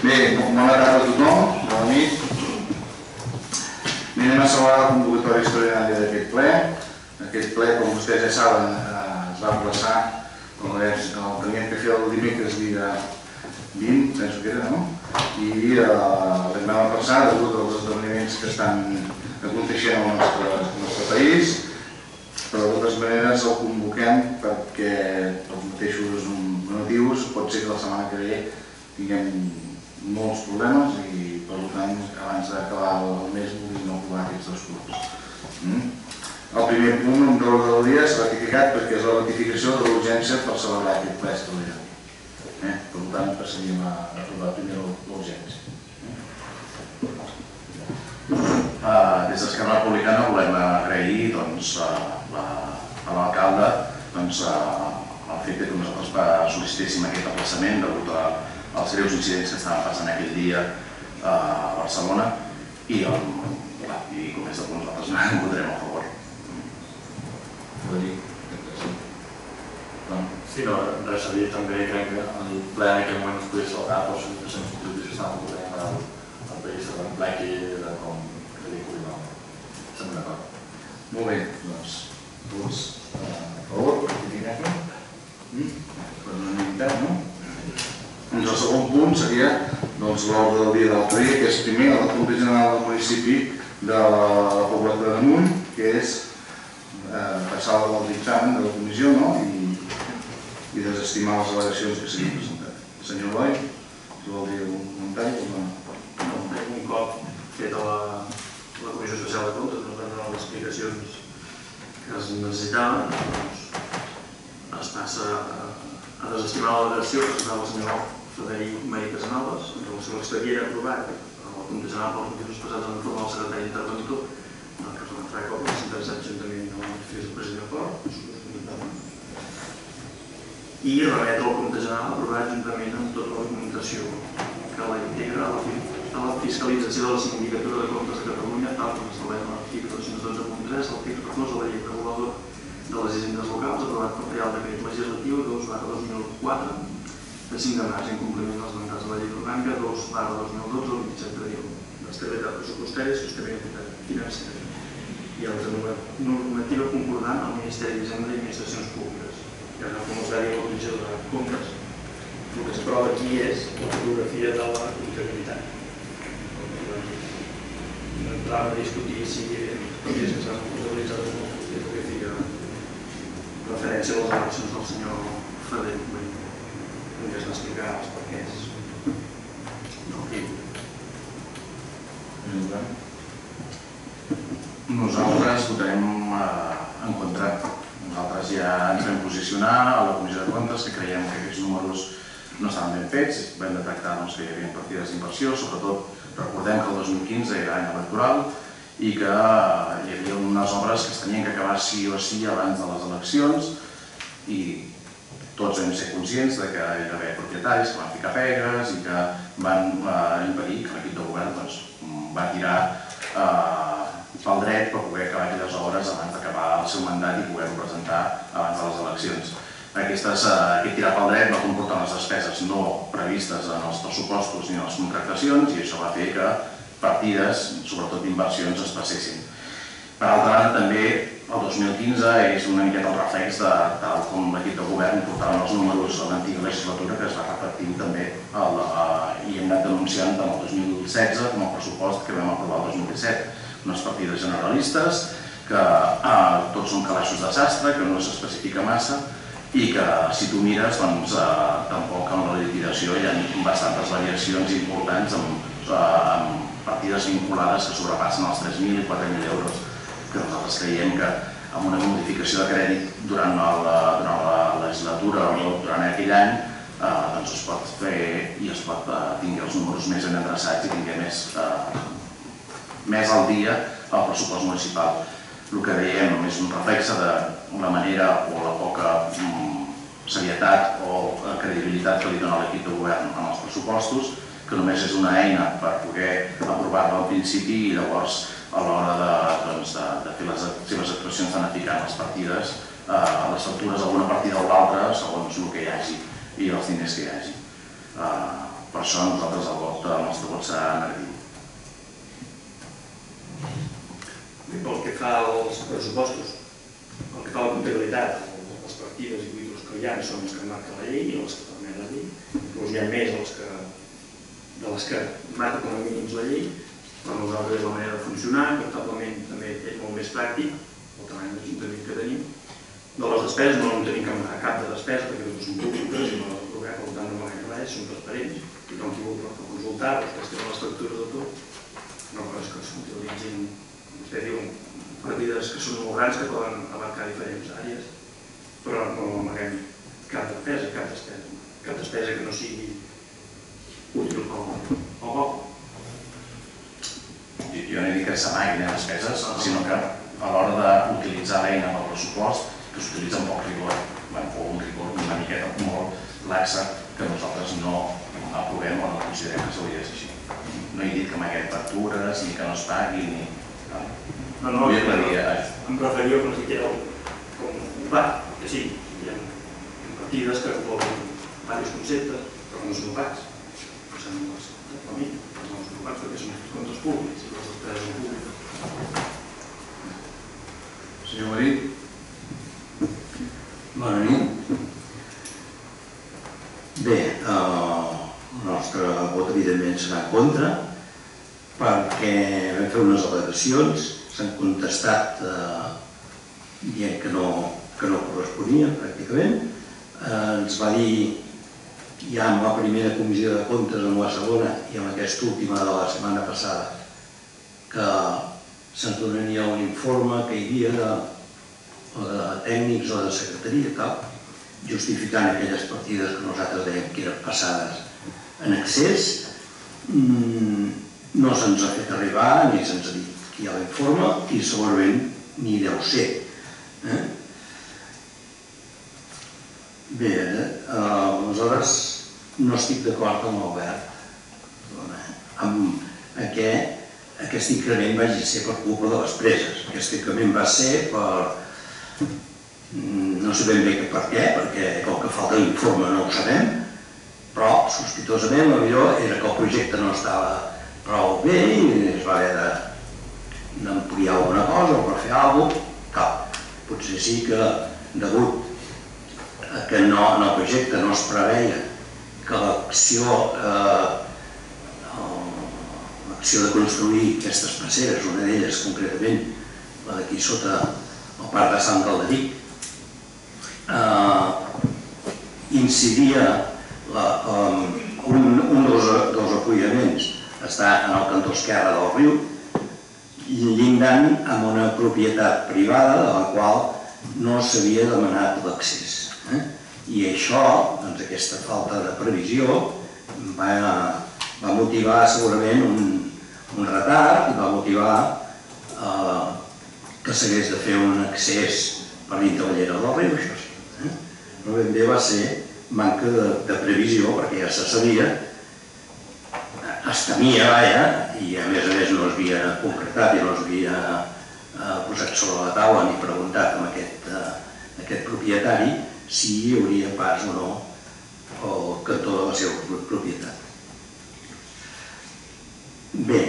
Bé, bona tarda a tothom, bona nit. Anem a celebrar la convocatòria extraordinària d'aquest ple. Aquest ple, com vostès ja saben, es va emplaçar el teníem que fer el dimecres dia 20, penso que era, no? I la setmana passada, degut als esdeveniments que estan aconteixent al nostre país, però de totes maneres el convoquem perquè pels mateixos motius pot ser que la setmana que ve tinguem molts problemes i per tant abans d'acabar el mes vulguin aprovar aquests dos punts. El primer punt en l'ordre del dia s'ha ratificat perquè és la ratificació de l'urgència per celebrar aquest ple extraordinari. Per tant passaríem a aprovar primer l'urgència. Des d'Esquerra Republicana volem agrair a l'alcalde el fet que nosaltres sol·licitéssim aquest aplaçament degut als greus incidents que estaven passant aquell dia a Barcelona i com és de punt nosaltres votarem a favor. Sí, no, res a dir, també crec que el ple en aquell moment es podia celebrar per les situacions polítiques que estaven ocorrent al país, en ple que era com ridícul i no estem d'acord. Molt bé, doncs, tots a favor, ratificar-lo? Per unanimitat, no? El segon punt seria l'ordre del dia d'altre dia, que és primer la Junta General del municipi de la Pobla de Damunt, que és passar el dictamen de la comissió i desestimar les al·legacions que s'havien presentat. Senyor Eloi, tu vol dir algun comentari? Un cop feta la Comissió Especial de Comptes, ens van donar les explicacions que es necessitaven, es passa a desestimar l'al·legació que presentava el senyor Frederic Marí Casanovas en relació a l'expedient aprovat a la Junta General pels motius expressats en l'informe del secretari interventor en el cas de l'entrada com a interessat juntament amb el fes del president Fort i remetre al Junta General aprovat juntament amb tota la documentació que la integra a la fiscalització de la Sindicatura de Comptes de Catalunya tal com estableix l'article 212.3 l'article 14 de la llei reguladora de les hisendes locals aprovat per Reial Decret Legislatiu 2/2004 de 5 de març en compliment dels mandats de la llei orgànica 2/2012 del 27 d'abril d'estabilitat pressupostària i sostenibilitat financera i altra normativa concordant al Ministeri d'Hisenda i Administracions Públiques. Ja com es va dir a la Comissió de Comptes, el que s'aprova aquí és la fotografia de la comptabilitat. No entrava a discutir si és que s'han comptabilitzat o no, és el que feia referència a les eleccions del senyor Frederic Marí. Que es va explicar els perquès del clip. Nosaltres votarem en contra. Nosaltres ja ens vam posicionar a la Comissió de Comptes que creiem que aquests números no estaven ben fets. Vam detectar que hi havia partides d'inversió, sobretot recordem que el 2015 era any electoral i que hi havia unes obres que es tenien que acabar sí o sí abans de les eleccions i tots vam ser conscients que hi va haver propietaris que van ficar pegues i que van impedir que l'equip de govern va tirar pel dret per poder acabar aquelles obres abans d'acabar el seu mandat i poder-ho presentar abans de les eleccions. Aquest tirar pel dret va comportar unes despeses no previstes en els pressupostos ni en les contractacions i això va fer que partides, sobretot d'inversions, es passessin. Per altra banda, també el 2015 és una miqueta el reflex de tal com l'equip de govern portaven els números a l'antiga legislatura que es va repetint també i hem anat denunciant tant el 2016 com el pressupost que vam aprovar el 2017. Unes partides generalistes que tots són calaixos de sastre, que no s'especifica massa i que si tu mires tampoc en la liquidació hi ha bastantes variacions importants amb partides vinculades que sobrepassen els 3.000 i 4.000 euros que nosaltres creiem que amb una modificació de crèdit durant la legislatura o durant aquell any es pot fer i es pot tenir els números més ben endreçats i tinguer més al dia el pressupost municipal. El que dèiem és un reflex de la manera o la poca serietat o credibilitat que li dona l'equip de govern en els pressupostos, que només és una eina per poder aprovar-la al principi i llavors a l'hora de fer les seves actuacions d'anar ficant les partides a les factures d'alguna partida o l'altra segons el que hi hagi i els diners que hi hagi. Per això nosaltres el nostre vot serà negatiu. Pel que fa als pressupostos, pel que fa a la comptabilitat, les partides i títols que hi ha són les que marca la llei i les que permet la llei. Inclús hi ha més de les que marca com a mínims la llei. Per nosaltres és la manera de funcionar, comptablement també és molt més pràctic, el treball d'ajuntament que tenim. De les despeses no tenim que amagar cap de despesa, perquè totes són públiques i no les provem, per tant no amaguem res, són transparents. Tothom qui vulgui consultar, vostès tenen les factures de tot. No cal que es utilitzin, vostè diu, partides que són molt grans que poden abarcar diferents àrees, però no amaguem cap despesa que no sigui útil pel poble. Jo no he dit que s'amaguin les despeses, sinó que a l'hora d'utilitzar l'eina del pressupost que s'utilitza amb poc rigor, o un rigor una miqueta molt laxa, que nosaltres no aprovem o no considerem que s'hauria de ser així. No he dit que amaguem factures, ni que no es pagui, ni... No, em referia com si queda com un plat, que sí, hi ha partides que engloben diversos conceptes, però no són opacs. Per exemple, per mi, no són opacs perquè són comptes públics i les despeses són públiques. Senyor Marí. Bona nit. Bé, el nostre vot evidentment serà en contra perquè vam fer unes al·legacions, s'han contestat dient que no corresponien pràcticament. Ens va dir ja en la primera comissió de comptes, en la segona i en aquesta última de la setmana passada que se'ns donaria un informe que hi havia de tècnics o de secretaria, justificant aquelles partides que nosaltres dèiem que eren passades en excés. No se'ns ha fet arribar ni se'ns ha dit que hi ha l'informe i segurament ni deu ser. Bé, aleshores no estic d'acord amb l'Albert amb que aquest increment vagi a ser per culpa de les preses. Aquest increment va ser per... no sabem bé per què, perquè com que falta l'informe no ho sabem, però sospitosament el millor era que el projecte no estava prou bé i es va haver d'ampliar alguna cosa o per fer alguna cosa. Potser sí que degut que en el projecte no es preveia que l'acció de construir aquestes passeres, una d'elles concretament, la d'aquí sota el Parc de Sant Galderic, incidia un dels apoyaments està en el cantó esquerre del riu llindant amb una propietat privada de la qual no s'havia demanat l'accés. I això, doncs aquesta falta de previsió, va motivar segurament un retard i va motivar que s'hagués de fer un accés per l'Intervallera del riu, això sí. Però ben bé va ser manca de previsió, perquè ja se sabia, es temia, i a més no es havia concretat i no es havia posat sobre la taula ni preguntat amb aquest propietari si hi hauria pas o no el cantó de la seva propietat. Bé,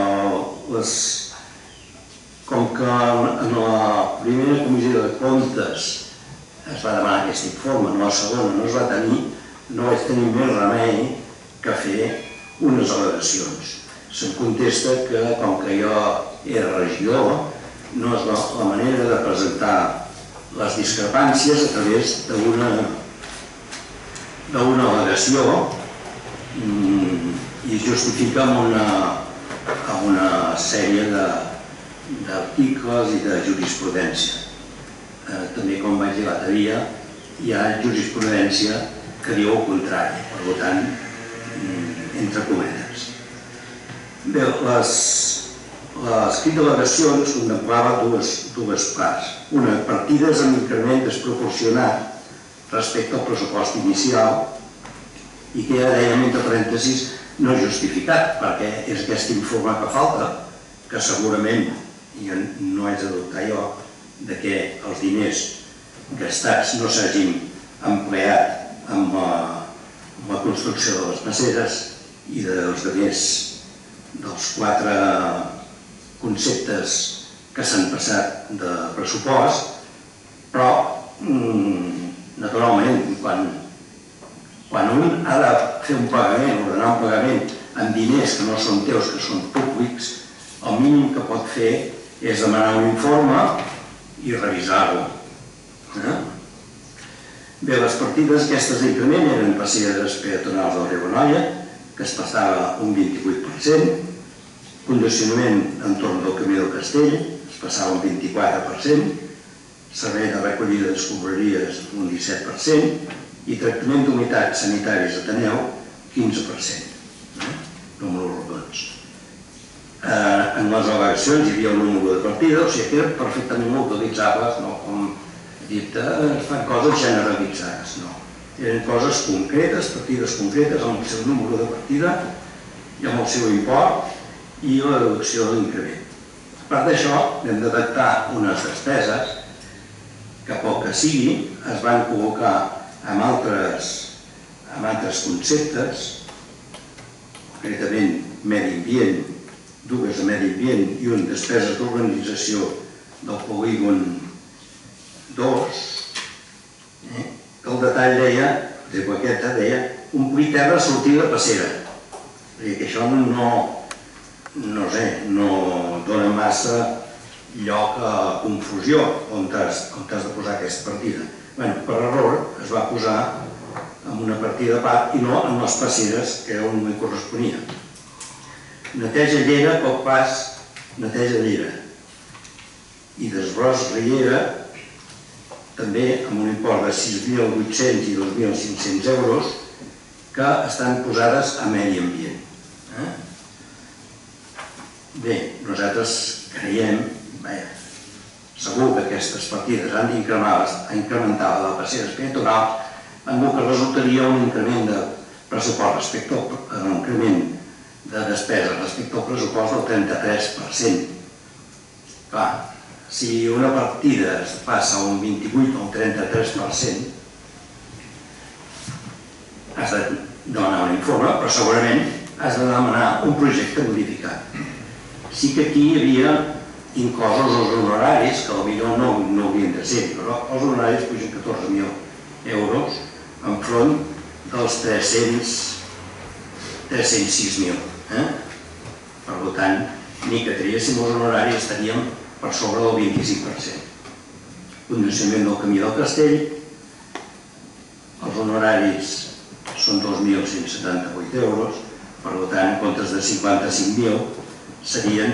com que en la primera comissió de comptes es va demanar aquest informe, en la segona no es va tenir, no vaig tenir més remei que fer unes al·legacions. Se'm contesta que, com que jo era regidor, no és la manera de presentar les discrepàncies a través d'una al·legació i es justifica amb una sèrie d'articles i de jurisprudència. També, com vaig dir l'altre dia, hi ha jurisprudència que diu el contrari, per tant, entre cometes. Bé, l'escrit d'al·legacions contemplava dues parts. Una, partides amb increment desproporcionat respecte al pressupost inicial i que ja dèiem entre parèntesis no justificat, perquè és aquest informe que falta, que segurament, i no haig de dubtar jo, que els diners gastats no s'hagin empleat amb amb la construcció de les passeres i dels 4 conceptes que s'han passat de pressupost, però naturalment quan un ha de fer un pagament, ordenar un pagament amb diners que no són teus, que són públics, el mínim que pot fer és demanar un informe i revisar-lo. Bé, les partides aquestes d'increment eren passeres peatonals del riu Anoia, que es passava un 28%, condicionament entorn del camí del Castell, es passava un 24%, servei de recollida d'escombraries un 17% i tractament d'unitats sanitaris d'Ateneu 15%, números rodons. En les al·legacions hi havia un número de partida, o sigui que eren perfectament utilitzables, no com dit, es fan coses generalitzades, no. Eren coses concretes, partides concretes, amb el seu número de partida i amb el seu import i la deducció de l'increment. A part d'això, hem de detectar unes despeses que, pel que sigui, es van col·locar amb altres conceptes, concretament medi ambient, dues de medi ambient i un despeses d'organització del polígon 2, que el detall deia, aquest deia, omplir terra sortida passera. Que això no dona massa lloc a confusió on has de posar aquesta partida. Per error es va posar en una partida a part i no en les passeres que era on li corresponia. Neteja llera, poc pas, neteja llera. I desbròs riera, també amb un import de 6.800 i 2.500 euros que estan posades a medi ambient. Bé, nosaltres creiem, segur que aquestes partides han d'incrementar la passera peatonal amb el que resultaria un increment de pressupost respecte a l'increment de despesa respecte al pressupost del 33%. Clar, si una partida es passa a un 28 o un 33%, has de demanar un informe, però segurament has de demanar un projecte modificat. Sí que aquí hi havia inclosos els honoraris, que potser no haurien de ser, però els honoraris pugen 14.000 euros enfront dels 306.000. Per tant, ni que triéssim els honoraris estaríem per sobre del 25%. Condicionament del camí del Castell, els honoraris són 2.178 euros, per tant, en comptes de 55.000 serien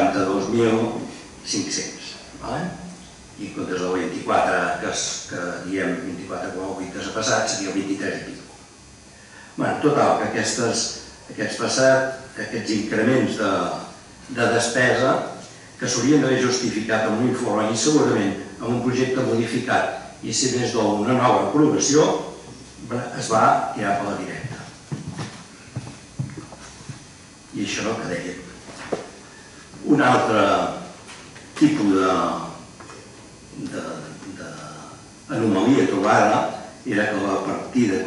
52.500. I en comptes del 24 que diem 24,8 que s'ha passat seria el 23 i pico. Total, que aquests increments de despesa que s'haurien d'haver justificat amb un informe i segurament amb un projecte modificat i si més d'una nova aprovació es va tirar per la directa. I això que dèiem. Un altre tipus d'anomalia trobada era que la partida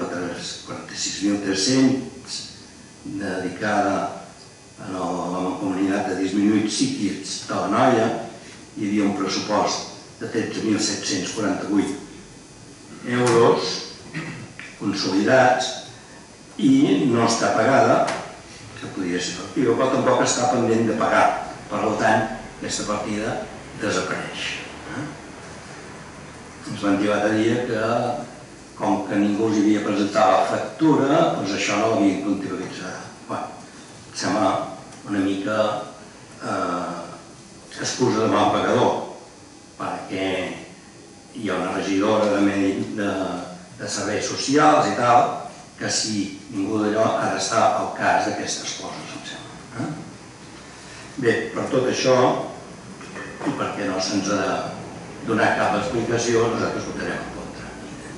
46.300 dedicada a la Mancomunitat de Disminuïts Psíquics de l'Anoia hi havia un pressupost de 13.748 euros consolidats i no està pagada, que podria ser efectiva, però tampoc està pendent de pagar. Per tant, aquesta partida desapareix. Ens van dir l'altre dia que, com que ningú els havia presentat la factura, doncs això no l'havien comptabilitzat. Em sembla una mica excusa de mal pagador, perquè hi ha una regidora de serveis socials i tal, que si ningú d'allò ha d'estar al cas d'aquestes coses, em sembla. Bé, per tot això, i perquè no se'ns ha donat cap explicació, nosaltres votarem en contra.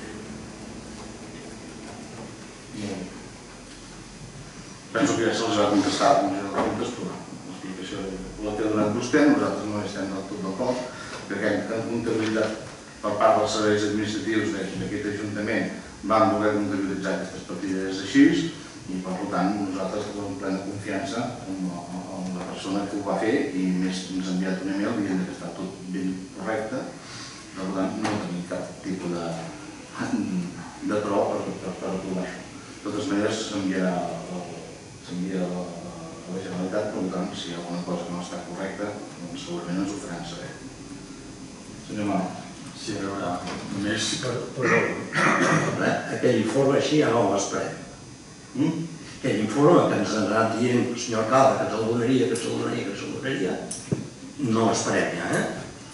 Penso que ja se'ls ha contestat les preguntes, però l'explicació la té donat vostè, nosaltres no estem del tot d'acord, perquè en comptabilitat per part dels serveis administratius d'aquest Ajuntament vam voler comptabilitzar aquestes partides així i per tant nosaltres tenim plena confiança en la persona que ho va fer i més ens ha enviat un email dient que està tot ben correcte, per tant no tenim cap tipus de tro per aprovar això. De totes maneres s'enviarà a la Generalitat, per tant si hi ha alguna cosa que no està correcta doncs segurament ens ho faran saber. Senyor Mau. Sí, a veure, només... Aquell informe així ja no l'esperem. Aquell informe que ens ha anat dient el senyor Alcalde que ens el donaria, no l'esperem ja,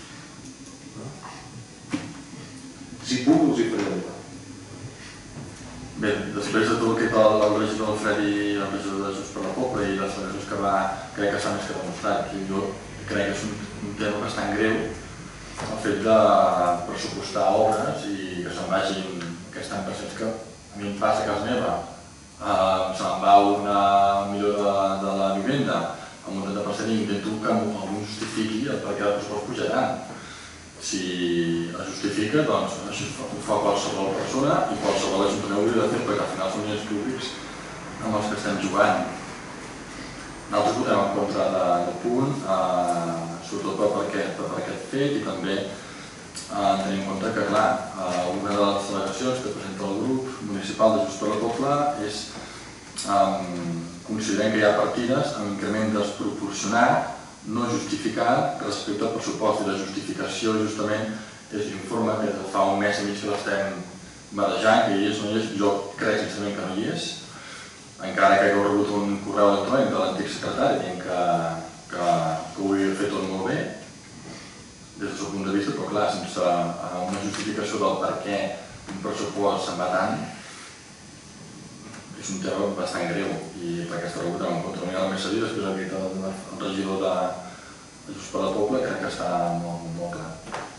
Si puc, us hi faré arribar. Bé, després de tot el que tal el regidor Alfredi i el regidor de Junts per la Pobla i les al·legacions que va, crec que s'ha més que demostrat. Jo crec que és un tema bastant greu el fet de pressupostar obres i que se'n vagin aquests tant percents que a mi em passa a casa meva. Se'n va una millora de la vivenda amb un 30% i intento que algú justifiqui el perquè els pressupostos pujaran. Si es justifica, doncs això ho fa qualsevol persona i qualsevol ajuntament hauria de fer, perquè al final són diners públics amb els que estem jugant. Nosaltres votem en contra del punt, sobretot per aquest fet i també tenint en compte que, clar, una de les al·legacions que presenta el grup municipal de Junts per la Pobla és considerem que hi ha partides amb increment desproporcionat no justificat respecte al pressupost i la justificació justament és l'informe que fa un mes i mig que l'estem barrejant, que hi és o no hi és, jo crec sincerament que no hi és, encara que hagueu rebut un correu electrònic de l'antic secretari dient que ho havia fet tot molt bé des del seu punt de vista, però clar, sense una justificació del per què un pressupost se'n va tant és un tema bastant greu i per aquesta raó votem en contra. Una vegada més s'ha dit, després el que ha dit el regidor de Junts per la Pobla, crec que està molt clar.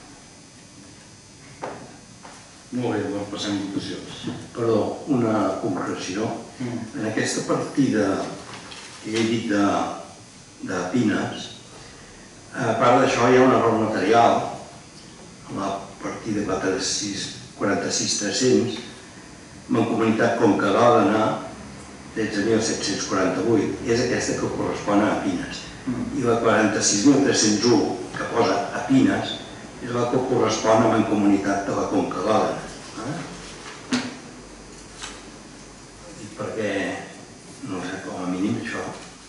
Molt bé, doncs passem a votacions. Perdó, una concreció. En aquesta partida que he dit de Pines, a part d'això hi ha un error material, la partida 46.300, Mancomunitat Conca d'Òdena, 13.748, és aquesta que correspon a Pines. I la 46.301, que posa a Pines, és la que correspon a Mancomunitat de la Conca d'Òdena. Dic perquè, no sé, com a mínim això.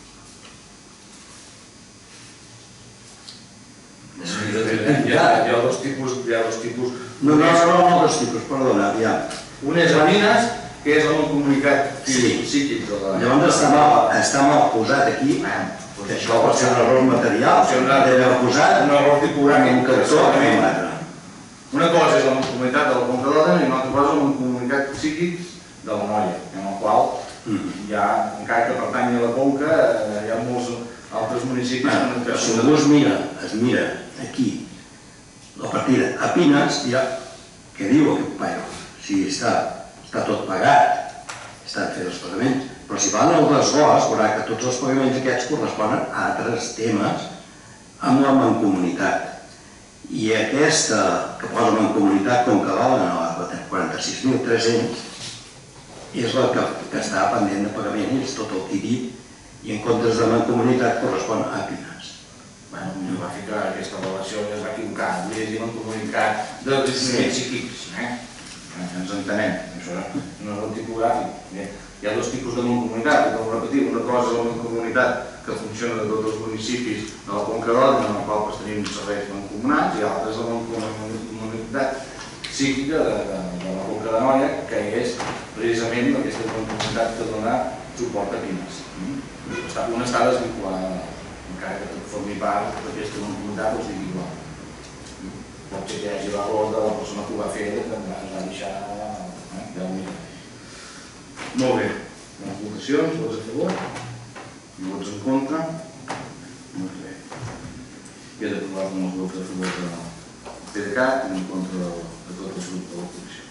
Hi ha dos tipus... No, dos tipus, perdona, aviam. Un és a Mines, que és el comunicat psíquic de la... Llavors està mal posat aquí, que això pot ser un error material, d'haver posat un error tipogràfic. un cartó o un altre. Una cosa és la comunitat de la Conca d'Òdena i una altra cosa és el comunicat psíquic de la Noia, en el qual hi ha, encara que pertanyi a la Conca, hi ha molts altres municipis... Si algú es mira aquí la partida a Pines, dirà què diu aquest paio? Si està tot pagat, estan fent els pagaments, però si van al desgloss veurà que tots els pagaments aquests corresponen a altres temes amb la mancomunitat. I aquesta que posa mancomunitat Conca d'Òdena, la 46.300, és la que està pendent de pagament, és tot el que he dit, i en comptes de mancomunitat correspon a Pines. Bueno, no va ficar aquesta relació i es va equivocar, vull dir mancomunitat de disminuïts psíquics, ens entenem, això no és el tipogràfic. Hi ha dos tipus de mancomunitat, que com repetim, una cosa és la mancomunitat que funciona de tots els municipis de la Conca d'Òdena, en el qual tenim serveis mancomunats, i l'altra és la mancomunitat psíquica de la Conca de Noia, que és precisament aquesta mancomunitat que dona suport a Pines. Una està desvinculada, encara que tot formi part d'aquesta mancomunitat, els dic igual. Pot ser que hi hagi l'error de la persona que ho va fer, que ens va deixar d'unir. Molt bé. Les votacions, vots a favor? Vots en contra? Molt bé. Queda aprovat amb els vots a favor del PDeCAT i en contra de tots els grups de l'oposició.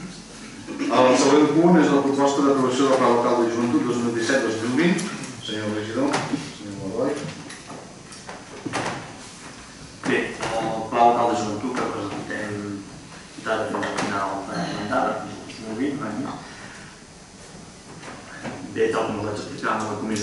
El següent punt és la proposta d'aprovació del Pla Local de Joventut 2017-2020. Senyor regidor, senyor Moroi. Bé, el Pla Local de Joventut que presentem data fins al final de l'any 2020,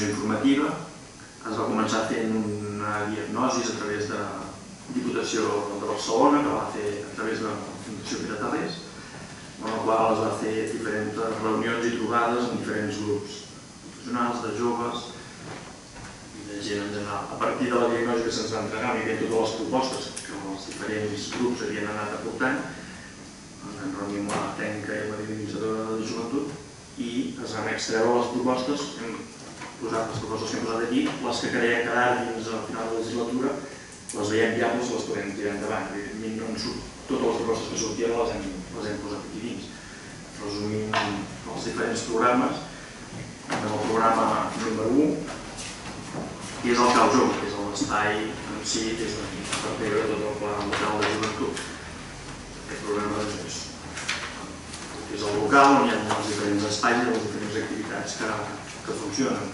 comissió informativa, es va començar fent una diagnosi a través de Diputació de Barcelona, que va fer a través de la Fundació Pere Tarrés, en la qual es va fer diferents reunions i trobades amb diferents grups professionals, de joves i de gent en general. A partir de la diagnosi que se'ns va entregar, hi havia totes les propostes que els diferents grups havien anat aportant, ens vam reunir amb la tècnica i la dinamitzadora de joventut i es van extreure les propostes, hem posat les propostes que hem posat aquí, les que creiem quedar fins al final de la legislatura, les veiem viables, les podem tirar endavant. Evidentment, totes les propostes que sortien les hem posat aquí dins. Resumint els diferents programes, el programa número 1, que és el Cau Jove, que és l'espai en si, que és per veure tot el pla local de joventut. Aquest programa és el local on hi ha els diferents espais i les diferents activitats que funcionen.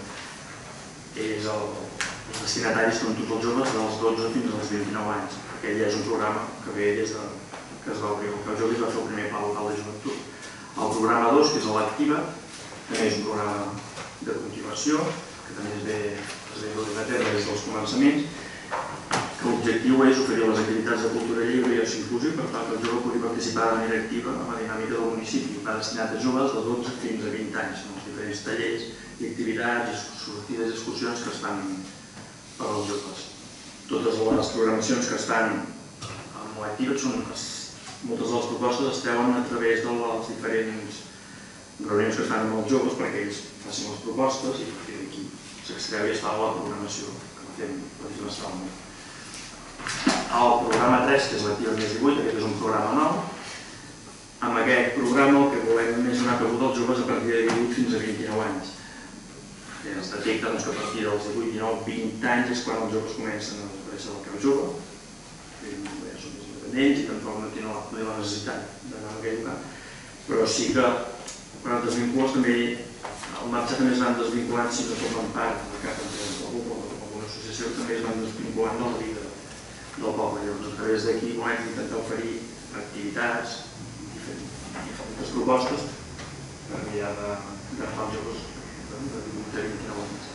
Els destinataris són tots els joves dels 12 fins als 29 anys. Aquell ja és un programa que ve des que es va obrir el Cau Jove i es va fer el primer pla local de joventut. El programa 2, que és l'Activa, també és un programa de continuació, que també es ve duent a terme des dels començaments, que l'objectiu és oferir les activitats de cultura lliure i oci inclusiu per tal que el jove pugui participar de manera activa en la dinàmica del municipi. Va destinat a joves de 12 fins a 20 anys, amb els diferents tallers i activitats, sortides i excursions que es fan per als joves. Totes les programacions que estan en l'activa, moltes de les propostes es treuen a través de les diferents reunions que es fan amb els joves perquè ells facin les propostes i a partir d'aquí s'extreu i es fa la programació que fem trimestralment. El programa 3, que és l'Activa més 18, aquest és un programa nou. Amb aquest programa el que volem és donar cabuda als joves a partir de 18 fins a 29 anys. Es detecta que a partir dels 18, 19, 20 anys és quan els joves comencen a desaparèixer del Cau Jove, són més independents i tampoc no tenen la necessitat d'anar a aquell lloc, però sí que quan et desvincules també, al marxa també es van desvinculant si no formen part de cap empresa o alguna associació, també es van desvinculant de la vida del poble. Llavors, a través d'aquí volem intentar oferir activitats, diferents propostes per mirar d'agafar els joves de 18 a 29 anys.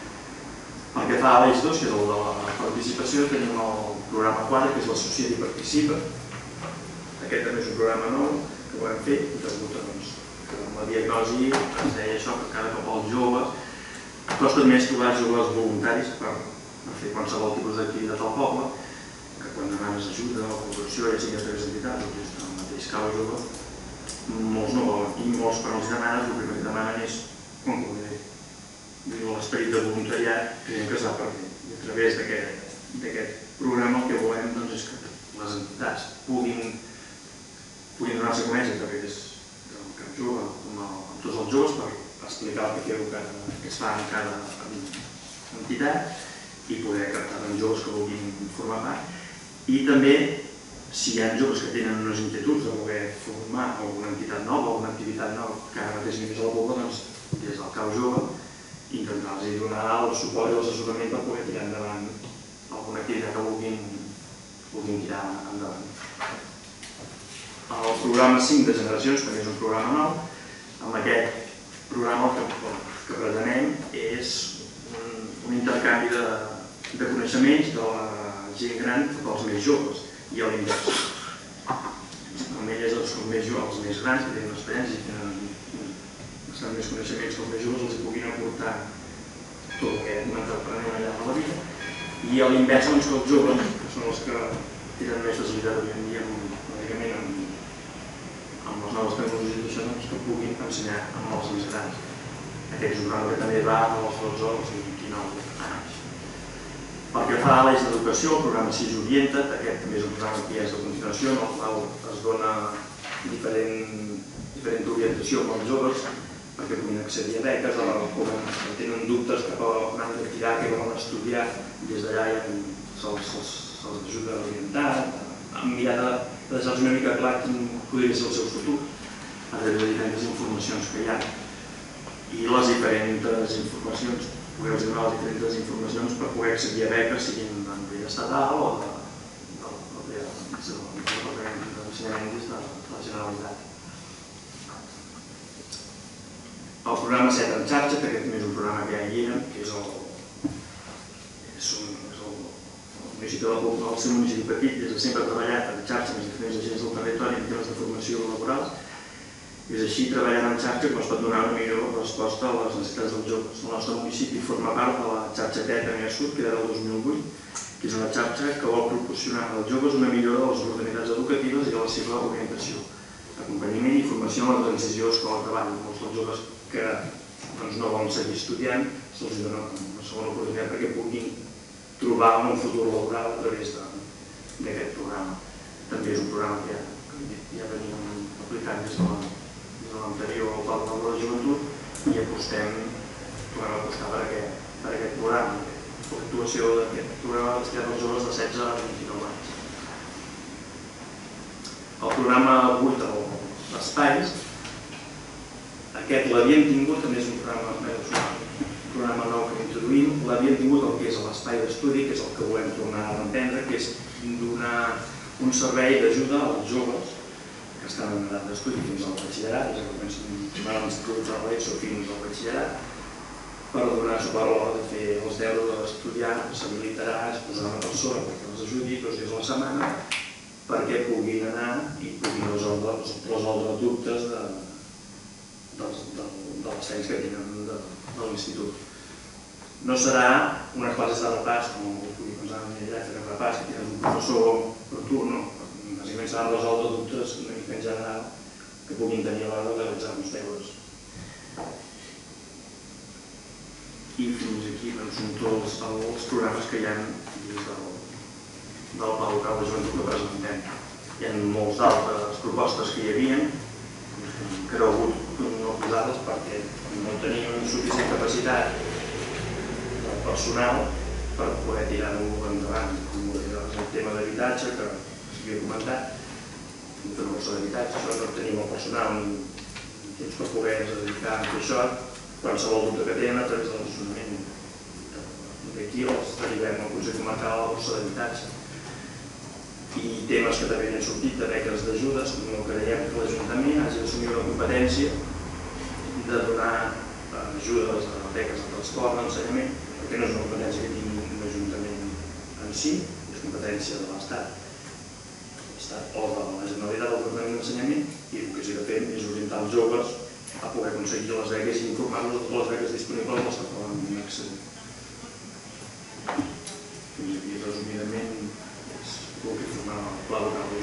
El que fa a l'eix 2, que és el de la participació, tenim el programa 4, que és l'Associa't i Participa. Aquest també és un programa nou que volem fer i que amb la diagnosi ens deia això, que cada cop els joves costa més trobar joves voluntaris per fer qualsevol tipus d'activitat al poble, que quan demanes ajuda o col·laboració, ja sigui a través d'entitats o des del mateix Cau Jove, molts no volen, i molts quan els demanes el primer que demanen és quan convé. L'esperit de voluntariat creiem que es va perdent. I a través d'aquest programa el que volem és que les entitats puguin donar-se a conèixer a través del Cau Jove amb tots els joves per explicar el que es fa en cada entitat i poder captar joves que vulguin formar part. I també, si hi ha joves que tenen unes inquietuds de voler formar alguna entitat nova o alguna activitat nova que ara mateix només a la poble, doncs des del Cau Jove intentar-los donar el suport i l'assessorament per poder tirar endavant alguna activitat que vulguin tirar endavant. El programa 5 de generacions també és un programa nou. Amb aquest programa el que pretenem és un intercanvi de coneixements de la gent gran cap als més joves i a l'invers. Amb elles els més grans que tenen experiència i tenen més coneixements que els més joves els puguin aportar tot el que hem anat aprenent al llarg de la vida. I a l'invers, que els joves, que són els que tenen més facilitat avui en dia amb les noves tecnologies, que puguin ensenyar amb els més grans. Aquest és un programa que també va als 12 als 29 anys. Pel que fa a l'eix d'educació, el programa 6 Orienta't, aquest també és un programa que ja és de continuació, en el qual es dona diferent orientació als joves perquè puguin accedir a beques o quan tenen dubtes cap a on han de tirar, què volen estudiar, des d'allà se'ls ajuda a orientar, a mirar de deixar-los una mica clar quin podria ser el seu futur a través de diferents informacions que hi ha. I les diferents informacions, poder donar les diferents informacions per poder accedir a beques, siguin a nivell estatal o del Departament d'Ensenyament des de la Generalitat. El programa 7 en xarxa, que aquest també és un programa que ja hi era, que és el municipi de la Pobla, el seu municipi petit, des de sempre ha treballat en xarxa amb els diferents agents del territori en temes de formació laborals. És així, treballant en xarxa, que es pot donar una millor resposta a les necessitats dels joves. El nostre municipi forma part de la xarxa TEC Sud, que era del 2008, que és una xarxa que vol proporcionar als joves una millora de les oportunitats educatives i de la seva orientació, acompanyament i formació en la transició escola-treball. Molts dels joves que no volen seguir estudiant se'ls dona una segona oportunitat perquè puguin trobar un futur laboral a través d'aquest programa. També és un programa que ja venim aplicant des de l'anterior Pla de la Joventut i tornem a apostar per aquest programa. L'actuació d'aquest programa és que els joves de 16 a 29 anys. El programa 8 d'espais, aquest l'havíem tingut, també és un programa nou que introduïm, l'havíem tingut el que és l'espai d'estudi, que és el que volem tornar a reprendre, que és donar un servei d'ajuda als joves que estan en edat d'estudi fins al batxillerat, és a dir, comencen a l'institut de l'ESO fins al batxillerat, per donar suport a l'hora de fer els deures d'estudiar, s'habilitarà, es posarà una persona perquè els ajudi 2 dies a la setmana perquè puguin anar i puguin resoldre dubtes de les feines que tenen de l'institut. No serà unes classes de repàs, com ho pugui pensar en el llarg de repàs, que tenen un professor per turno, bàsicament s'han de resoldre dubtes una mica en general que puguin tenir a l'hora de realitzar uns deures. I fins aquí són tots els programes que hi ha dins del Pla Local de Joventut que presentem. Hi ha molts d'altres propostes que hi havia, que no hagut no posades perquè no teníem suficient capacitat del personal per poder tirar-ho endavant. Com el tema d'habitatge, que s'havia comentat, un professor d'habitatge, això no tenim el personal per poder dedicar a fer això. Qualsevol dubte que tenen a través del funcionament d'aquí els derivem al Consell Comarcal a la borsa d'habitatge. I temes que també han sortit de beques d'ajudes, no creiem que l'Ajuntament hagi d'assumir la competència de donar ajudes a beques de transport, d'ensenyament, perquè no és una competència que tingui un Ajuntament en si, és competència de l'Estat o de la Generalitat del Departament d'Ensenyament, i el que s'hi ha de fer és orientar els joves a poder aconseguir les beques i informar-los de totes les beques disponibles als que poden accedir. Fins aquí, resumidament, és el que forma el Pla Local del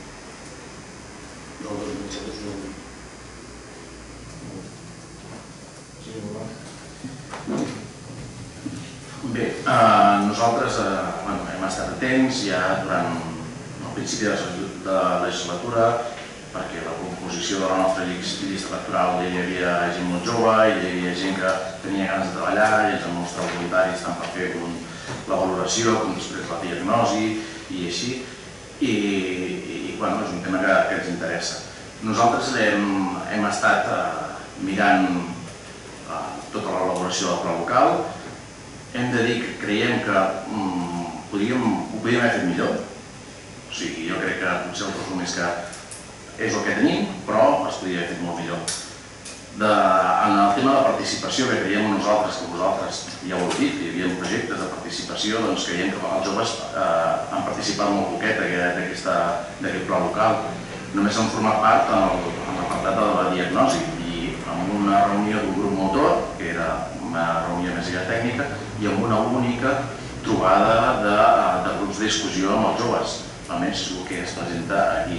2017-2018. Bé, nosaltres hem estat atents ja durant el principi de la legislatura perquè la composició de la nostra llista electoral ja hi havia gent molt jove, ja hi havia gent que tenia ganes de treballar, i ens han mostrat voluntaris tant per fer la valoració com després la diagnosi i així. I és un tema que ens interessa. Nosaltres hem estat mirant tota l'elaboració del pla local. Hem de dir que creiem que ho podríem haver fet millor. O sigui, jo crec que potser el resum és que és el que tenim, però es podria haver fet molt millor. En el tema de participació, que creiem nosaltres, que vosaltres ja ho heu dit, que hi havia projectes de participació, doncs creiem que els joves han participat molt poquet d'aquest pla local. Només han format part en l'apartat de la diagnosi i en una reunió d'un grup motor, que era una reunió més tècnica, i amb una única trobada de grups de discussió amb els joves. Almenys és el que es presenta aquí.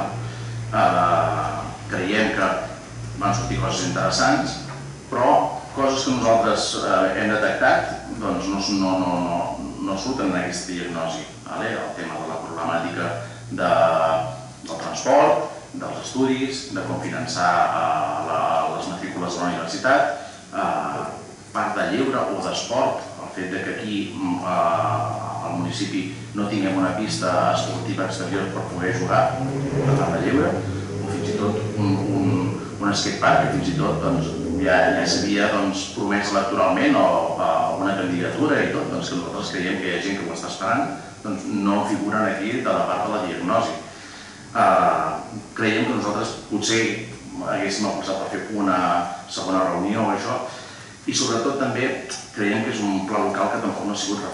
Creiem que van sortir coses interessants, però coses que nosaltres hem detectat no surten en aquesta diagnosi. El tema de la problemàtica del transport, dels estudis, de com finançar les matrícules de la universitat, part de lleure o d'esport, el fet que aquí al municipi no tinguem una pista esportiva exterior per poder jugar, la part de lleure, o fins i tot un skatepark que fins i tot ja s'havia promès electoralment o una candidatura i tot, que nosaltres creiem que hi ha gent que ho està esperant, no figuren aquí de la part de la diagnosi. Creiem que nosaltres potser haguéssim apostat per fer una segona reunió o això, i sobretot també creiem que és un pla local que tampoc no ha sigut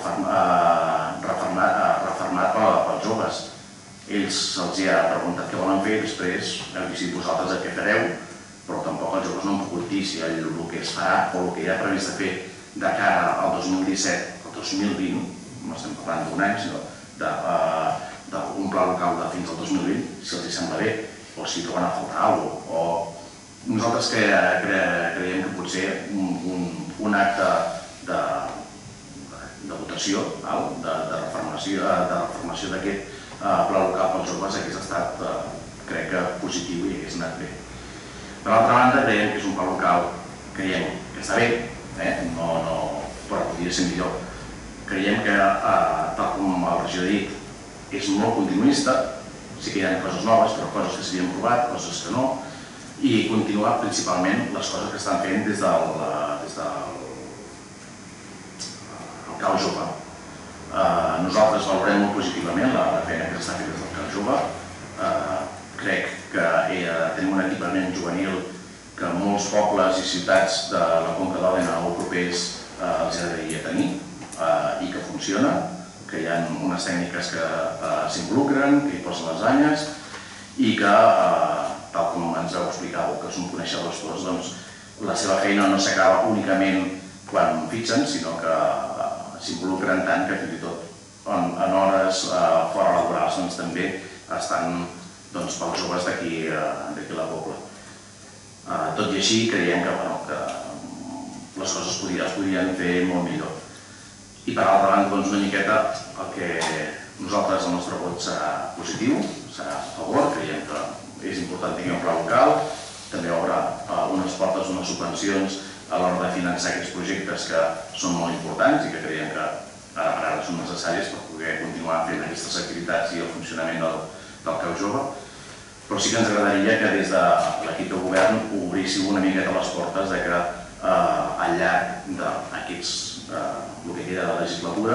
refermat pels joves. Ells se'ls ha preguntat què volen fer, després heu decidit vosaltres el que fareu, però tampoc els joves no han pogut dir si el que es farà o el que hi ha previst de fer de cara al 2017 al 2020, no estem parlant d'un any, sinó d'un pla local de fins al 2020, si els sembla bé, o si troben a faltar alguna cosa. Nosaltres creiem que potser un acte de votació, de reformació d'aquest pla local pels joves hagués estat, crec que, positiu i hagués anat bé. Per altra banda, creiem que és un pla local, creiem que està bé, però podria ser millor. Creiem que, tal com el regidor ha dit, és molt continuista, sí que hi ha coses noves, però coses que s'havien provat, coses que no, i continuar principalment les coses que estan fent des del CAU Jove. Nosaltres valorem molt positivament la feina que s'està fent des del CAU Jove. Crec que tenim un equipament juvenil que molts pobles i ciutats de la Conca d'Òdena o propers els agradaria tenir i que funciona, que hi ha unes tècniques que s'involucren, que hi posen les banyes i que, tal com ens heu explicat, que són coneixedors tots, doncs la seva feina no s'acaba únicament quan fitxen, sinó que s'involucren tant que fins i tot en hores fora laborals també estan pels joves d'aquí la Pobla. Tot i així, creiem que les coses es podrien fer molt millor. I per altra banda, una miqueta el que nosaltres, el nostre vot serà positiu, serà a favor, creiem que és important tenir un pla local, també obre unes portes, unes subvencions a l'hora de finançar aquests projectes que són molt importants i que creiem que ara són necessàries per poder continuar fent aquestes activitats i el funcionament del CAU Jove. Però sí que ens agradaria que des de l'equip de govern obríssiu una miqueta les portes que al llarg d'aquests, el que queda de la legislatura,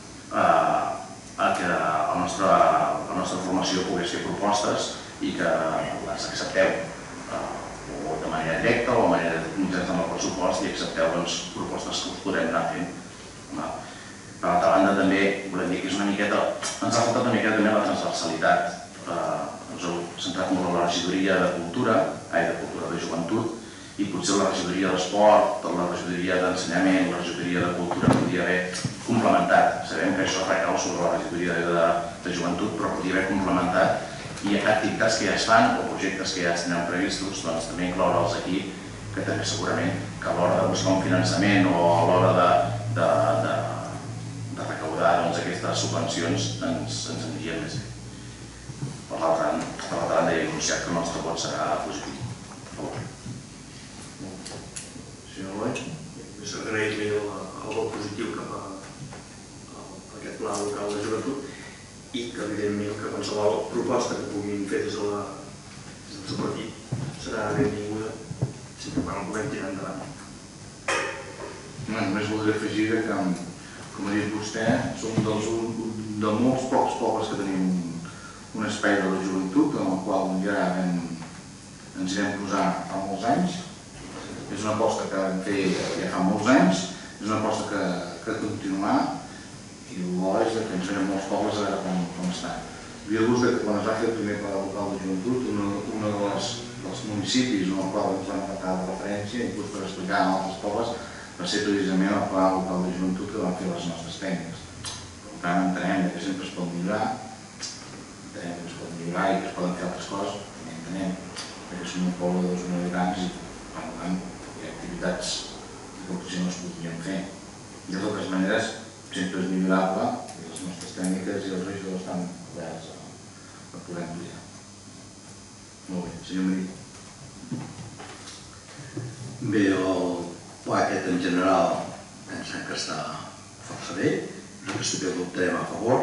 que la nostra formació pogués fer propostes i que les accepteu o de manera directa o de manera mitjançant el pressupost i accepteu propostes que us podrem anar fent. Per altra banda, també volem dir que és una miqueta, ens ha faltat una miqueta també la transversalitat. Ens heu centrat molt en la regidoria de cultura, de joventut, i potser la regidoria d'esport, la regidoria d'ensenyament, la regidoria de cultura podria haver complementat. Sabem que això recau sobre la regidoria de joventut, però podria haver complementat i activitats que ja es fan o projectes que ja es tenen previstos, doncs també incloure'ls aquí, que també segurament que a l'hora de buscar un finançament o a l'hora de recaudar aquestes subvencions ens aniria més bé. Per l'altra banda, he anunciat que el nostre vot serà positiu. Senyor Boix? Agrair-li el vot positiu cap a aquest pla local de joventut i que, evidentment, que qualsevol proposta que puguin fer des del seu partit serà benvinguda sempre quan el puguem tirar endavant. Només voldria afegir que, com ha dit vostè, som de molts pocs pobles que tenim un espai de la joventut en el qual ja ens hi vam posar fa molts anys. És una aposta que vam fer ja fa molts anys, és una aposta que continuarà i el bo és que ens veiem molts pobles a veure com estan. Dir-vos que quan es va fer el primer pla local de joventut, un dels municipis en el qual ens vam marcar de referència, inclús per explicar en altres pobles, va ser precisament el pla local de joventut que van fer les nostres tècniques. Per tant, entenem que sempre es pot millorar, i que es poden fer altres coses, també entenem, perquè som un poble de 2 milions grans i per tant hi ha activitats que potser no es podrien fer. De totes maneres, sempre és millorable i les nostres tècniques i els regidors estan oberts per poder ampliar. Molt bé, senyor Marí. Bé, el pla aquest en general pensem que està força bé, nosaltres també el votarem a favor.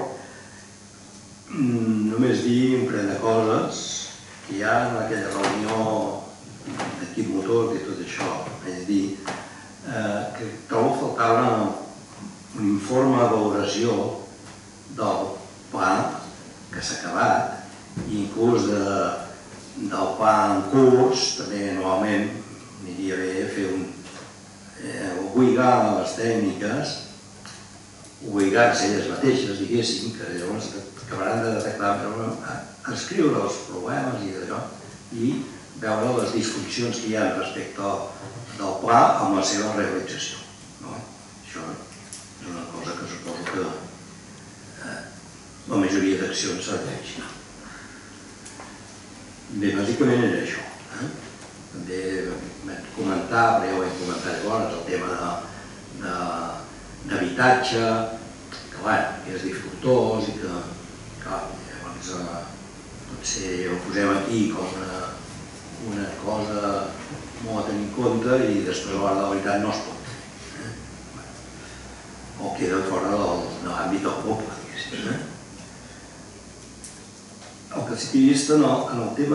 Només dir un parell de coses que hi ha en aquella reunió d'equip motor i tot això. És a dir, que trobo faltar un informe de valoració del pla que s'ha acabat i inclús del pla en curs, també anualment aniria bé fer obligar les tècniques, obligar-se elles mateixes, diguéssim, que llavors acabaran de detectar, escriure els problemes i d'allò, i veure les disfuncions que hi ha respecte del pla amb la seva realització. Això és una cosa que suposo que la majoria d'accions serveixen. Bé, bàsicament era això. També vam comentar, però ja ho vam comentar llavors, el tema d'habitatge, que és dificultós i que llavors potser ho posem aquí com una cosa molt a tenir en compte i després a l'hora de la veritat no es pot fer. O queda fora de l'àmbit del poble, diguéssim. El que sí que he vist en el tema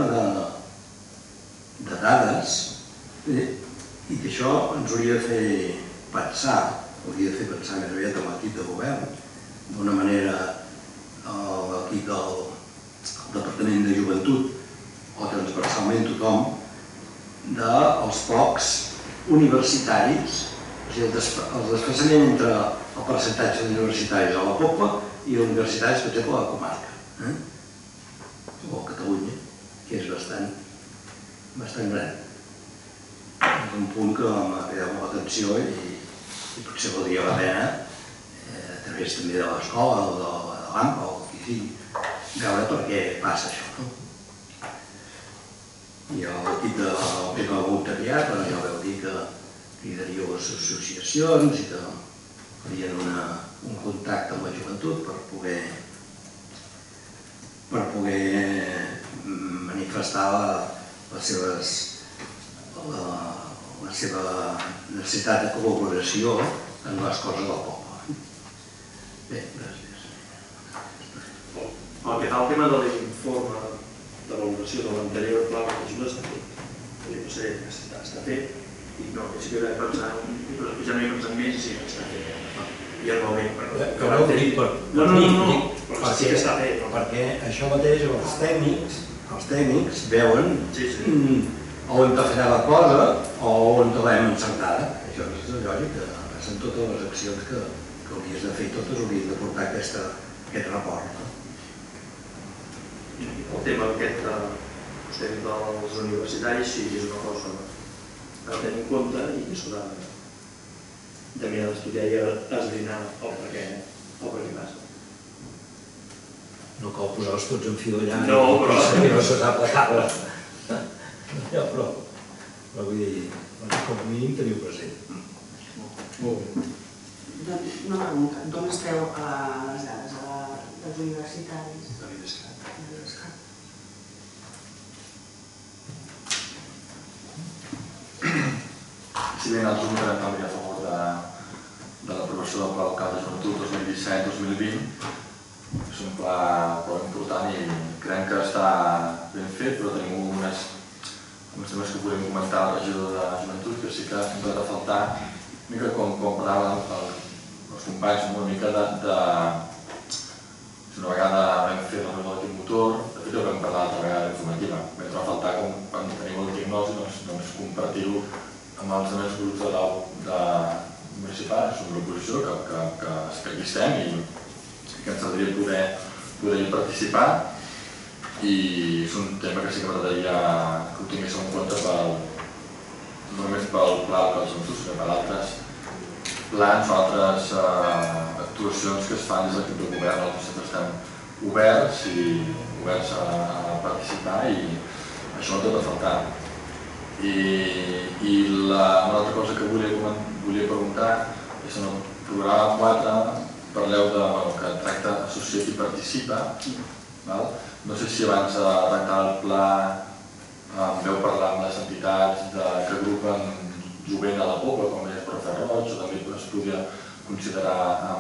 de dades, i que això ens hauria de fer pensar més aviat amb l'equip de govern, d'una manera l'equip del Departament de Joventut o transversalment tothom, dels pocs universitaris, o sigui, el desplaçament entre el percentatge d'universitaris a la Pobla i universitaris, per exemple, a la comarca, o a Catalunya, que és bastant gran. És un punt que m'ha cridat molt l'atenció i potser valdria la pena, a través també de l'escola o de l'AMPA o qui sigui, veure per què passa això. I l'equip de voluntariat ja vau dir que cridaria les associacions i que farien un contacte amb la joventut per poder manifestar la seva necessitat de col·laboració en les coses del poble. Bé, gràcies. Pel que fa al tema de l'informe de valoració de l'anterior pla d'ajuda està fet. Potser està fet i no, sí que vam pensar, ja no hi pensat més i sí que està fet. I anualment, però... Que no ho dic per mi, però sí que està fet. Perquè això mateix els tècnics veuen on t'ha fet la cosa o on te l'hem encertada. Això és lògic, que són totes les accions que hauries de fer i totes hauries de portar aquest report. El tema aquest dels universitaris sí que és una cosa a tenir en compte i que s'ha de mirar d'estudiar i esbrinar el per què passa. No cal posar-los tots en fila allà. No, però... No se sap la taula. Però vull dir, com a mínim teniu present. Molt bé. Una pregunta, d'on esteu les dades dels universitaris? De l'IDESCAT. Si bé nosaltres votarem també a favor de l'aprovació del Pla Local de Joventut 2017-2020, és un pla prou important i creiem que està ben fet, però tenim alguns temes que podem comentar al regidor de Joventut, que sí que ens ha de faltar una mica com parlaven els companys, una mica de... Si una vegada vam fer la reunió de l'equip motor, de fet ho vam parlar l'altra vegada d'informativa, vam trobar a faltar quan tenim la diagnosi doncs compartir-ho amb els altres grups municipals, que són l'oposició, que aquí estem i que ens agradaria poder participar, i és un tema que sí que m'agradaria que ho tinguéssim en compte no només pel pla que els hem sinó per altres plans o altres actuacions que es fan des de l'equip de govern. Nosaltres sempre estem oberts a participar i això no tot a faltar. I una altra cosa que volia preguntar és en el programa 4 parleu que tracta associat i participa. No sé si abans de tractar el pla veu parlar amb les entitats que agrupen jovent a la Pobla, com és Profe Roig, o també es podria considerar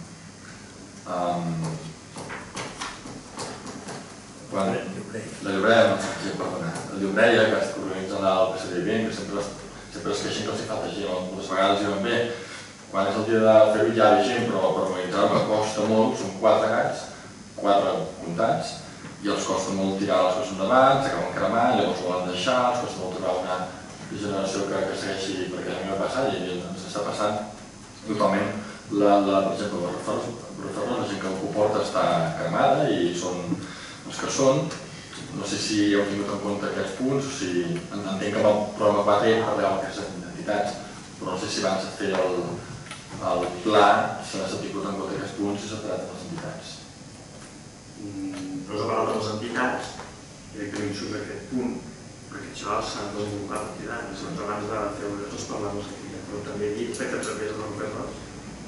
la Llobreia, la Llobreia, que organitzen el PSDB, que sempre es queixen que els falta gent, moltes vegades diuen bé, quan és el dia de fer-ho ja ve gent, però per organitzar-ho costa molt, són 4 gats, 4 comptats, i els costa molt tirar les coses endavant, s'acaben cremant, llavors ho volen deixar, els costa molt trobar generació que segueixi, perquè a mi va passar i ens està passant totalment. Per exemple, Roferros, la gent que ho porta està cremada i són els que són. No sé si heu tingut en compte aquests punts o si entenc que amb el programa 4 ja parleu amb aquestes entitats, però no sé si abans de fer el pla s'ha tingut en compte aquests punts i s'ha tractat les entitats. No s'ha parlat de les entitats, directament sobre aquest punt, perquè això s'ha de desenvolupar a partir d'ara, abans de fer els parlar amb les entitats, però també he dit que ens envies a Roferros.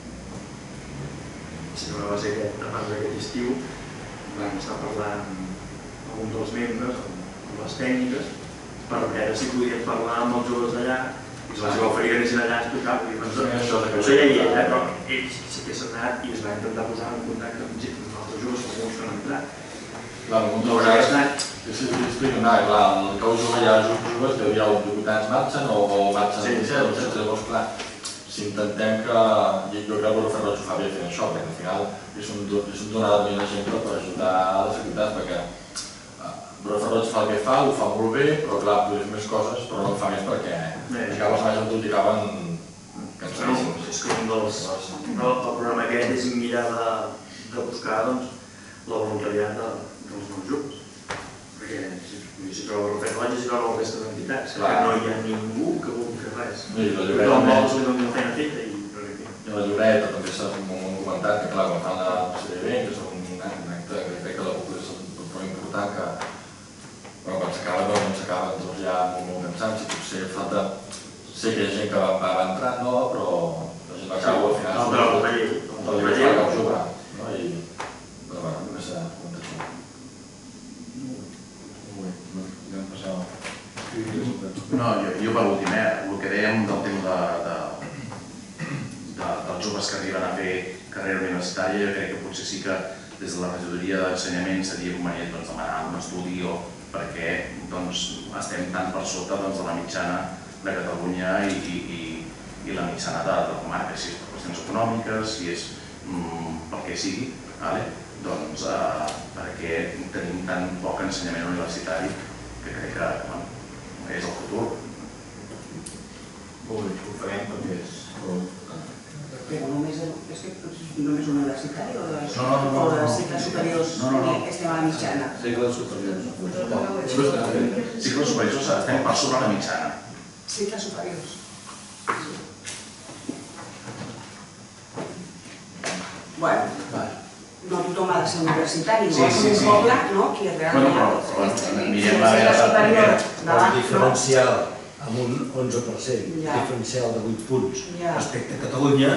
Si no va ser abans d'aquest estiu, vam estar parlant amb un dels membres, amb les tècniques, per veure si podíem parlar amb els joves d'allà i se les va oferir que anessin allà a explicar. Això ja hi era, però ells sí que s'han anat i es va intentar posar en contacte amb altres joves que alguns no han entrat. Clar, moltes vegades, si explico anar, clar, el cau jove hi ha joves que ja els 18 anys marxen o marxen a l'Inicial, llavors, clar, si intentem que, jo crec que Roferros ho fa bé fent això, perquè al final és un donar de exemple per ajudar a les activitats, perquè Roferros fa el que fa, ho fa molt bé, però clar, podria fer més coses, però no ho fa més perquè acabes més adults i acaben cansadíssims. És que el programa aquest és mirar de buscar la voluntariat dels nous joves. Perquè si troba el Roferros i si troba la resta d'entitats, que no hi ha ningú que vulgui fer res. Tothom vol que doni la feina feta i la Lloreta també s'ha comentat que clar, quan fan la sèrie B, que és un acte que crec que la població és prou important que quan s'acaba doncs s'acaben ja molt cansats i potser falta... Sé que hi ha gent que va entrant, no, però la gent va acabar al final... El relleu. El jove, no? I... Però bueno, només s'ha comentat això. Ja em passava... No, jo per últim, el que dèiem del tema dels joves que arriben a fer carrera universitària, jo crec que potser sí que des de la regidoria d'ensenyament seria convenient demanar un estudi perquè estem tan per sota de la mitjana de Catalunya i la mitjana de la comarca, si és per qüestions econòmiques, si és pel que sigui, doncs perquè tenim tan poc ensenyament universitari que crec que és el futur. Molt bé, ho farem perquè és... Però només universitari o de cicles superiors estem a la mitjana? Cicles superiors. Cicles superiors estem per sobre la mitjana. Cicles superiors. Bueno, no tothom ha de ser universitari, no és un poble, no? Qui realment... Mirem la diferencial amb un 11%, diferencial de 8 punts respecte a Catalunya,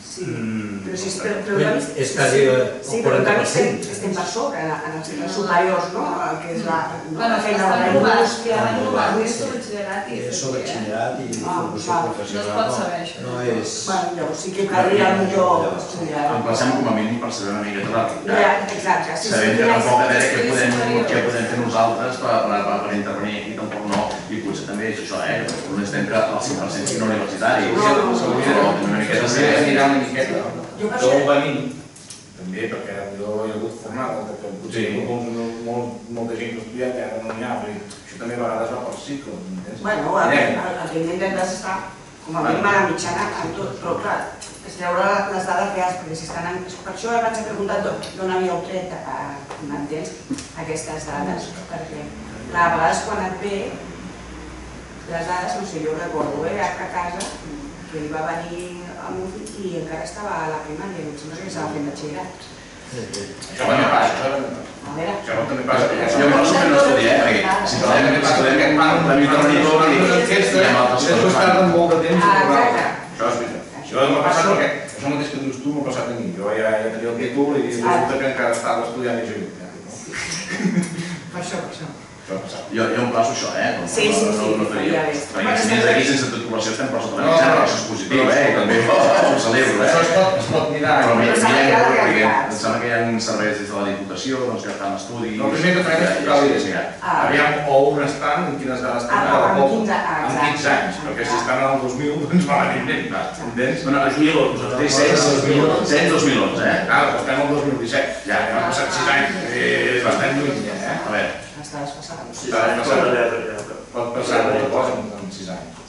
és quasi el 40%. Sí, però també estem per sobre en els cicles superiors, no? Que és la feina de la indústria... És el batxillerat i formació professional. No es pot saber això. No és... Bueno, llavors sí que caldria millor estudiar. Emplacem com a mínim per saber una miqueta la realitat. Exacte. Sabem que tampoc a veure què podem fer nosaltres per intervenir aquí, tampoc no, i potser també és això, no estem que el 5% sigui no universitari. Una miqueta saber... D'on venim, també, perquè hi ha hagut formada, potser hi ha molta gent que estudia que ara no n'hi ha, això també a vegades va per cicle. Bueno, el que intentes estar com a mínim a la mitjana en tot, però clar, és treure les dades reals, perquè si estan... Per això abans he preguntat d'on havíeu tret, m'entens, aquestes dades, perquè clar, a vegades quan et ve les dades, no sé, jo recordo a casa que li va venir el meu fill i encara estava a la primària, em sembla que estava fent batxillerat. Això també passa, això també passa. Jo em penso que no estudiem, perquè si parlem que estudiem la intervenidor i amb altres coses. Després tarden molt de temps a Exacte. Això és veritat. Això m'ha passat perquè això mateix que dius tu m'ha passat a mi. Jo ja tenia el títol i resulta que encara estava estudiant i jo. Per això. Jo em plaço això, Sí, no faria. Perquè si més aquí sense titulació estem per sota la mitjana, això és positiu, i també ho celebro. Això es pot mirar. Però em sembla que hi ha serveis des de la Diputació que fan estudis... El primer que farem és tocar l'idea. Aviam on estan, en quines dades estan cada poble. En 15 anys, perquè si estan en el 2000, doncs malament. Entens? Bueno, el 2011. Té 2011, Clar, estem al 2017. Ja han passat 6 anys. És bastant lluny, A veure... Està desfassat. Sí, està desfassat. Pot passar molta cosa en 6 anys.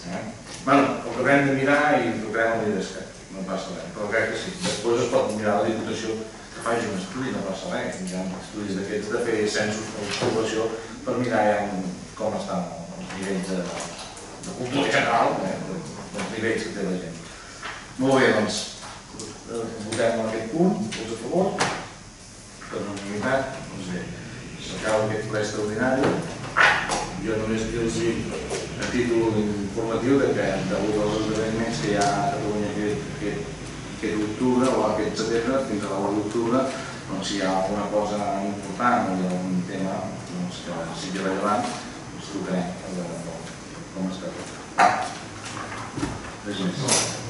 hem de mirar i trucarem a l'IDESCAT, no passa res, però crec que sí. Després es pot mirar la Diputació que faci un estudi, no passa res. Hi ha estudis d'aquests de fer censos per la població per mirar com estan els nivells de cultura general, els nivells que té la gent. Molt bé, doncs, votem en aquest punt, tots a favor, per unanimitat, doncs bé, s'acaba aquest ple extraordinari. Jo només dir-los a títol informatiu que degut als esdeveniments que hi ha a Catalunya aquest octubre o aquest setembre, fins a l'1 d'octubre, si hi ha alguna cosa important o hi ha algun tema que sigui rellevant, ens trucarem com està tot. Res més.